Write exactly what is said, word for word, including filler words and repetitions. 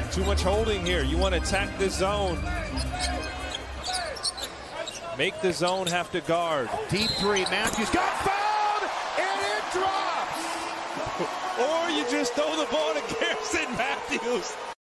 Too much holding here. You want to attack this zone. Make the zone have to guard. Deep three. Mathews got fouled, and it drops. Or you just throw the ball to Garrison Mathews.